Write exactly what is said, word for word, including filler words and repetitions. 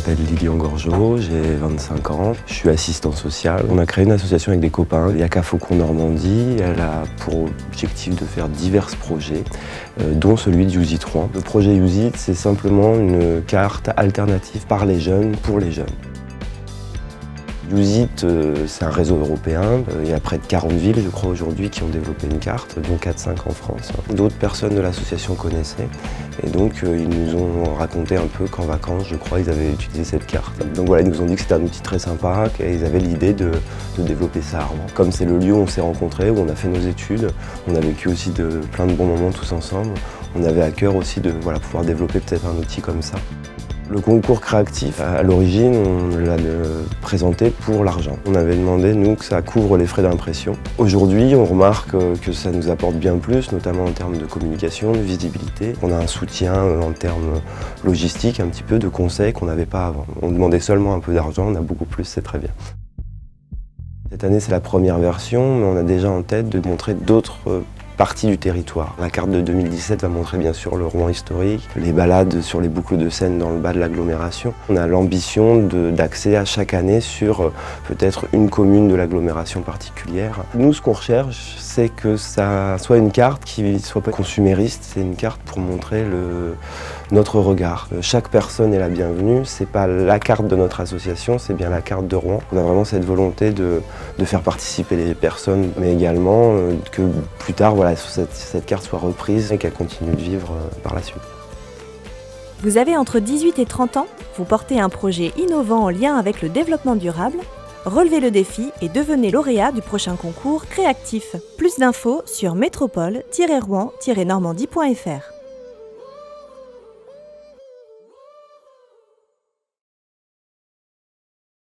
m'appelle Lilian Gorgeau, j'ai vingt-cinq ans, je suis assistant social. On a créé une association avec des copains, Yaka Faucon Normandie. Elle a pour objectif de faire divers projets, euh, dont celui de Use It Rouen. Le projet Use It, c'est simplement une carte alternative par les jeunes, pour les jeunes. Use It, euh, c'est un réseau européen. Euh, il y a près de quarante villes, je crois, aujourd'hui, qui ont développé une carte, dont quatre cinq en France. D'autres personnes de l'association connaissaient. Et donc, euh, ils nous ont raconté un peu qu'en vacances, je crois, ils avaient utilisé cette carte. Donc voilà, ils nous ont dit que c'était un outil très sympa, qu'ils avaient l'idée de, de développer ça à Rouen. Comme c'est le lieu où on s'est rencontrés, où on a fait nos études, on a vécu aussi de, plein de bons moments tous ensemble. On avait à cœur aussi de voilà, pouvoir développer peut-être un outil comme ça. Le concours créatif, à l'origine, on l'a présenté pour l'argent. On avait demandé, nous, que ça couvre les frais d'impression. Aujourd'hui, on remarque que ça nous apporte bien plus, notamment en termes de communication, de visibilité. On a un soutien en termes logistiques, un petit peu de conseils qu'on n'avait pas avant. On demandait seulement un peu d'argent, on a beaucoup plus, c'est très bien. Cette année, c'est la première version, mais on a déjà en tête de montrer d'autres partie du territoire. La carte de deux mille dix-sept va montrer bien sûr le Rouen historique, les balades sur les boucles de Seine dans le bas de l'agglomération. On a l'ambition d'accéder à chaque année sur euh, peut-être une commune de l'agglomération particulière. Nous, ce qu'on recherche, c'est que ça soit une carte qui ne soit pas consumériste, c'est une carte pour montrer le, notre regard. Chaque personne est la bienvenue, c'est pas la carte de notre association, c'est bien la carte de Rouen. On a vraiment cette volonté de, de faire participer les personnes, mais également euh, que plus tard, voilà, Cette, cette carte soit reprise et qu'elle continue de vivre par la suite. Vous avez entre dix-huit et trente ans, vous portez un projet innovant en lien avec le développement durable, relevez le défi et devenez lauréat du prochain concours Créactif. Plus d'infos sur métropole tiret rouen tiret normandie point F R.